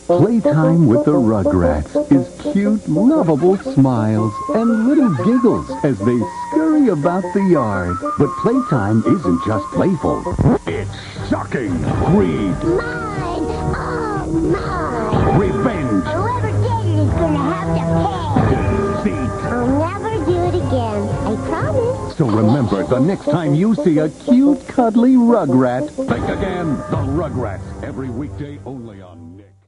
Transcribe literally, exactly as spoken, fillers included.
Playtime with the Rugrats is cute, lovable smiles and little giggles as they scurry about the yard. But playtime isn't just playful. It's shocking. Greed. Mine! Oh, mine! Revenge. Whoever did it is gonna have to pay! Deceit. I'll never do it again. I promise. So remember, the next time you see a cute, cuddly Rugrat, think again. The Rugrats. Every weekday only on Nick.